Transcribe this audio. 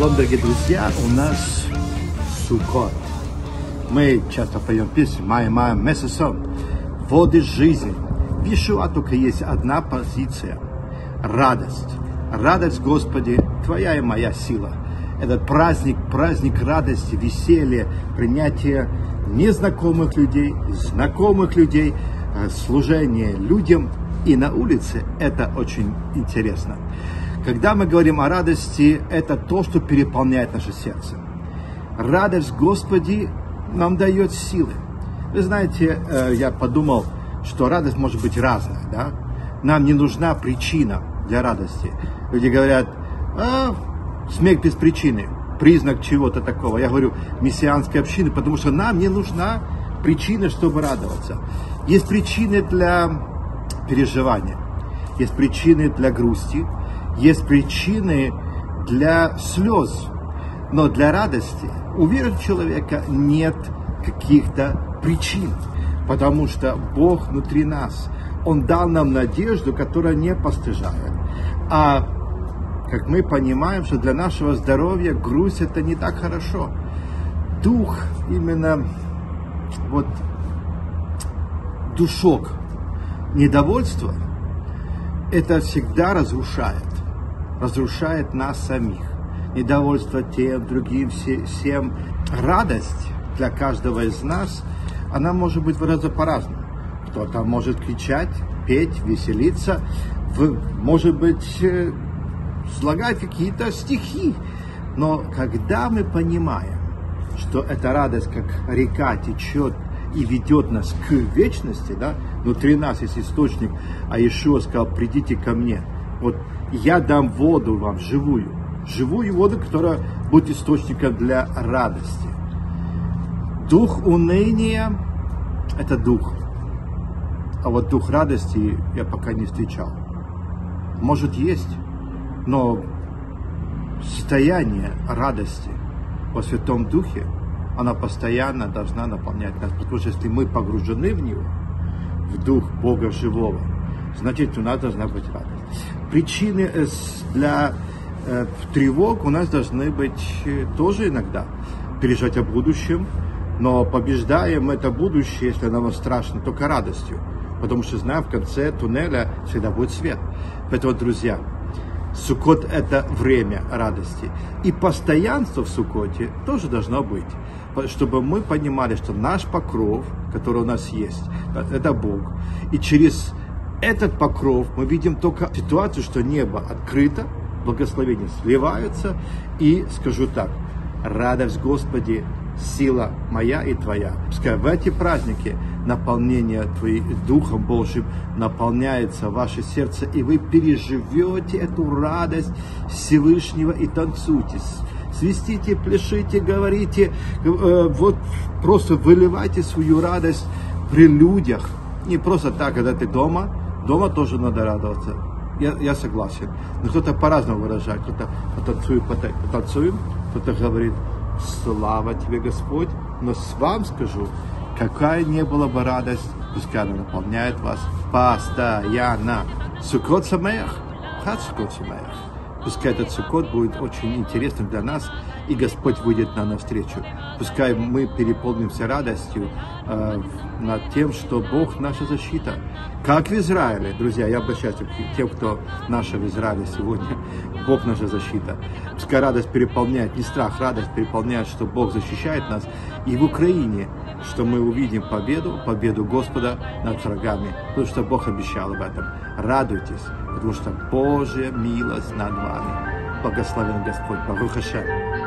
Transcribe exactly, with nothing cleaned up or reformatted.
Шалом, дорогие друзья, у нас Суккот. Мы часто поем песню «Май Май Месясон», воды жизни. В Иешуа только есть одна позиция – радость. Радость, Господи, Твоя и моя сила. Этот праздник, праздник радости, веселья, принятия незнакомых людей, знакомых людей, служение людям и на улице – это очень интересно. Когда мы говорим о радости, это то, что переполняет наше сердце. Радость Господи нам дает силы. Вы знаете, я подумал, что радость может быть разная. Да? Нам не нужна причина для радости. Люди говорят, а, смех без причины, признак чего-то такого. Я говорю, мессианской общины, потому что нам не нужна причина, чтобы радоваться. Есть причины для переживания, есть причины для грусти, есть причины для слез, но для радости у верующего человека нет каких-то причин, потому что Бог внутри нас, Он дал нам надежду, которая не постыжает. А как мы понимаем, что для нашего здоровья грусть это не так хорошо. Дух, именно вот душок, недовольство, это всегда разрушает. разрушает нас самих. Недовольство тем, другим, всем. Радость для каждого из нас, она может быть выражена по-разному. Кто-то может кричать, петь, веселиться, может быть, слагать какие-то стихи. Но когда мы понимаем, что эта радость, как река, течет и ведет нас к вечности, да, внутри нас есть источник, а Иешуа сказал, придите ко мне. Вот я дам воду вам, живую, живую воду, которая будет источником для радости. Дух уныния – это дух. А вот дух радости я пока не встречал. Может, есть, но состояние радости во Святом Духе, она постоянно должна наполнять нас. Потому что если мы погружены в Него, в Дух Бога Живого, значит, у нас должна быть радость. Причины для э, тревог у нас должны быть тоже иногда. Переживать о будущем, но побеждаем это будущее, если оно страшно, только радостью. Потому что знаем, в конце туннеля всегда будет свет. Поэтому, друзья, Суккот – это время радости. И постоянство в Суккоте тоже должно быть. Чтобы мы понимали, что наш покров, который у нас есть, это Бог. И через этот покров мы видим только ситуацию, что небо открыто, благословения сливаются. И скажу так, радость Господи, сила моя и твоя. Пускай в эти праздники наполнение Твоим Духом Божьим наполняется ваше сердце, и вы переживете эту радость Всевышнего и танцуйте. Свистите, пляшите, говорите, э, вот просто выливайте свою радость при людях. Не просто так, когда ты дома, дома тоже надо радоваться. Я, я согласен. Но кто-то по-разному выражает. Кто-то потанцует, потанцуем, кто-то говорит, слава тебе, Господь. Но с вам скажу, какая не была бы радость, пускай она наполняет вас постоянно. Суккот самеах, хат Суккот самеах. Пускай этот Суккот будет очень интересным для нас, и Господь выйдет нам навстречу. Пускай мы переполнимся радостью э, над тем, что Бог наша защита. Как в Израиле, друзья, я обращаюсь к тем, кто наша в Израиле сегодня. Бог наша защита. Пускай радость переполняет, не страх, радость переполняет, что Бог защищает нас. И в Украине, что мы увидим победу, победу Господа над врагами. Потому что Бог обещал об этом. Радуйтесь, потому что Божья милость над вами. Благословен Господь. Барух Ашем.